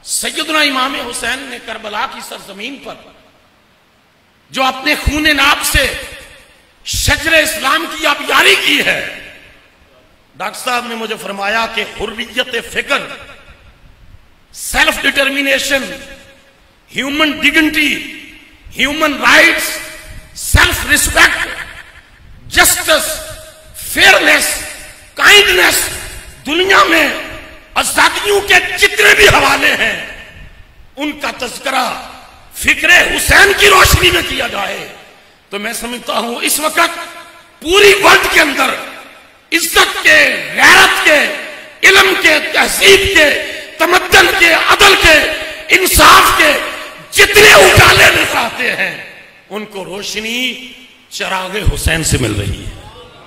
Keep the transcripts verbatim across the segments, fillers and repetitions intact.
सैयदना इमाम हुसैन ने करबला की सरजमीन पर जो अपने खून नाब से शजर इस्लाम की आबियारी की है, डॉक्टर साहब ने मुझे फरमाया कि हुर्रियत फिकर, self determination, human dignity, human rights, self respect, justice, fairness, kindness, दुनिया में आजादियों के जितने भी हवाले हैं उनका तज़किरा फिक्रे हुसैन की रोशनी में किया जाए तो मैं समझता हूं इस वक्त पूरी वर्ल्ड के अंदर इज्जत के, गैरत के, इल्म के, तहजीब के, तमद्दन के, अदल के, इंसाफ के जितने उजाले नजर आते हैं उनको रोशनी चरागे हुसैन से मिल रही है,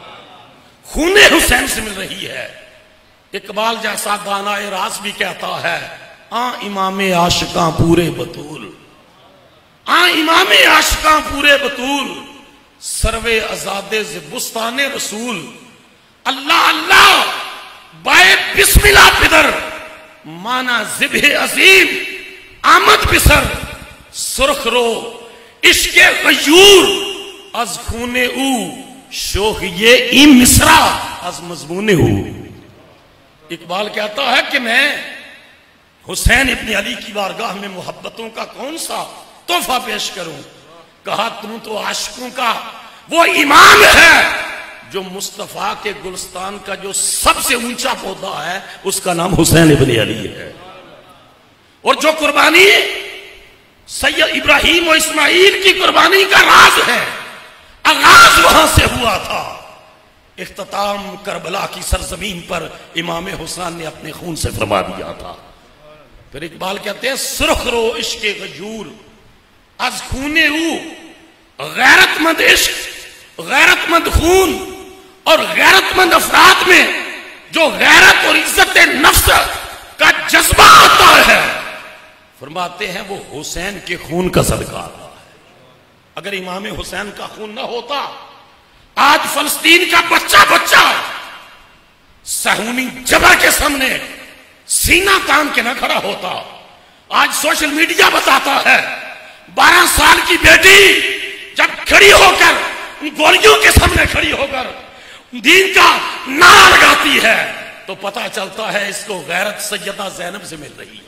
खूने हुसैन से मिल रही है। इकबाल जैसा गाना ए रास भी कहता है, आ इमामे आशिकां पूरे बतूल, आ इमामे आशिकां पूरे बतूल, सर्वे आजादे ज़िबुस्ताने रसूल, अल्लाह अल्लाह बाए बिस्मिल्लाह पिदर, माना ज़िब्हे अजीम आमद बिसर, सुर्ख रो इश्के गयूर अज खूने ऊ, शोख ये ई मिसरा अज मजमूने हूं। इकबाल कहता है कि मैं हुसैन इब्न अली की बारगाह में मोहब्बतों का कौन सा तोहफा पेश करूं। कहा तुम तो आशिकों का वो इमाम है जो मुस्तफा के गुलस्तान का जो सबसे ऊंचा पौधा है उसका नाम हुसैन इब्न अली है। और जो कुर्बानी सैयद इब्राहिम और इस्माइल की कुर्बानी का राज है, आगाज वहां से हुआ था, इख्तिताम करबला की सरजमीन पर इमाम हुसैन ने अपने खून से फरमा दिया था। फिर इकबाल कहते हैं सुर्ख रो इश्के गजूर अज खूने ऊ, गैरतमंद इश्क, गैरतमंद खून और गैरतमंद अफराद में जो गैरत और इज्जत नफ्स का जज्बा आता है, फरमाते हैं वो हुसैन के खून का सदका आता है। अगर इमाम हुसैन का खून ना होता आज फलस्तीन का बच्चा बच्चा सहूनी जबर के सामने सीना तान के न खड़ा होता। आज सोशल मीडिया बताता है बारह साल की बेटी जब खड़ी होकर गोलियों के सामने खड़ी होकर दीन का नारा लगाती है तो पता चलता है इसको गैरत सैयदा ज़ैनब से मिल रही है,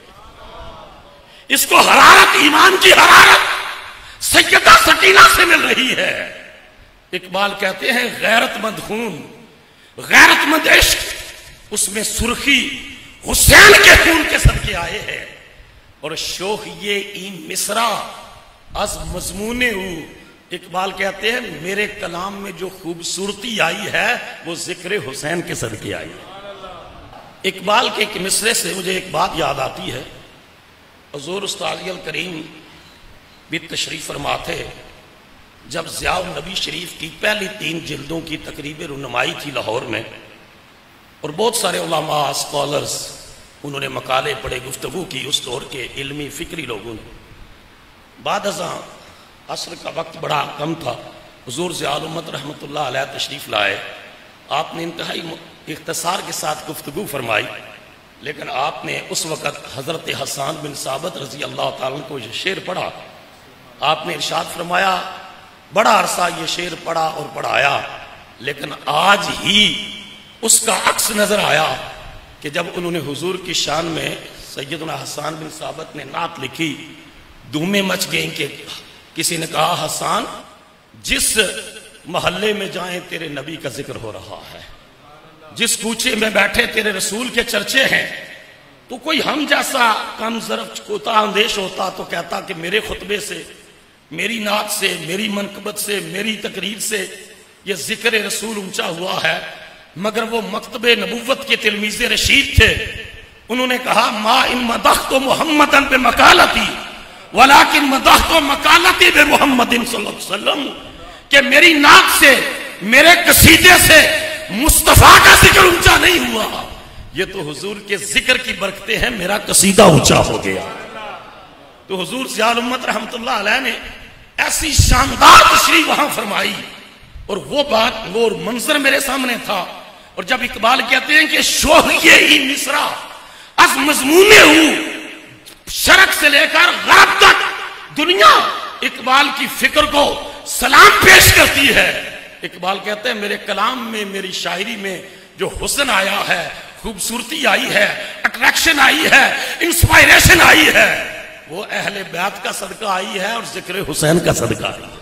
इसको हरारत, ईमान की हरारत सैयदा सकीना से मिल रही है। इकबाल कहते हैं गैरतमंद खून, गैरतमंद इश्क, उसमें सुर्खी हुसैन के खून के सदके आए हैं। और शोख ये ई मिसरा अज मजमूने हूं, इकबाल कहते हैं मेरे कलाम में जो खूबसूरती आई है वो जिक्र हुसैन के सदके आई है। इकबाल के एक मिसरे से मुझे एक बात याद आती है। हुजूर उस्ताद अल करीम भी तशरीफ फरमाते जब ज़ियाउल नबी शरीफ की पहली तीन जिल्दों की तकरीब रुनमाई थी लाहौर में और बहुत सारे उलमा, स्कॉलर्स उन्होंने मकाले पढ़े, गुफ्तगू की उस दौर के इल्मी फिक्री लोगों ने। बाद अज़ां असर का वक्त बड़ा कम था, हुजूर ज़ियाउल उम्मत रहमतुल्लाह अलैह तशरीफ लाए। आपने इंतहाई इख्तिसार के साथ गुफ्तगू फरमाई, लेकिन आपने उस वक़्त हज़रत हसन बिन साबित रज़ी अल्लाह ताला को ये शेर पढ़ा। आपने इरशाद फरमाया बड़ा अरसा ये शेर पढ़ा और पढ़ाया, लेकिन आज ही उसका अक्स नजर आया कि जब उन्होंने हुजूर की शान में सैयदना हसन बिन साबित ने नात लिखी, धूमें मच गई कि किसी ने कहा हसन जिस मोहल्ले में जाएं तेरे नबी का जिक्र हो रहा है, जिस कूचे में बैठे तेरे रसूल के चर्चे हैं। तो कोई हम जैसा कम ज़रफ़ कोता अंदेश होता तो कहता कि मेरे खुतबे से, मेरी नात से, मेरी मनकबत से, मेरी तकरीर से यह जिक्र रसूल ऊंचा हुआ है। मगर वो मकतबे नबुव्वत के तिलमीज़े रशीद थे, उन्होंने कहा मा इन मदह तो मोहम्मदन पे मकालती वलाकिन मदह तो मकालती बे मोहम्मदिन सल्लल्लाहु अलैहि वसल्लम, कि मेरी नात से, मेरे कसीदे से मुस्तफा का जिक्र ऊंचा नहीं हुआ, ये तो हुजूर के जिक्र की बरकतें हैं, मेरा कसीदा ऊंचा हो गया। तो हुजूर ज़ियाउल उम्मत रहमतुल्लाह अलैह ने ऐसी शानदार तशरीह वहां फरमाई और वो बात, वो मंजर मेरे सामने था। और जब इकबाल कहते हैं कि शोह ये ही मिसरा अज मजमूने हूं, लेकर गरब तक दुनिया इकबाल की फिक्र को सलाम पेश करती है। इकबाल कहते हैं मेरे कलाम में, मेरी शायरी में जो हुस्न आया है, खूबसूरती आई है, अट्रैक्शन आई है, इंस्पायरेशन आई है, वो अहले बैत का सदका आई है और जिक्र हुसैन का सदका आई है।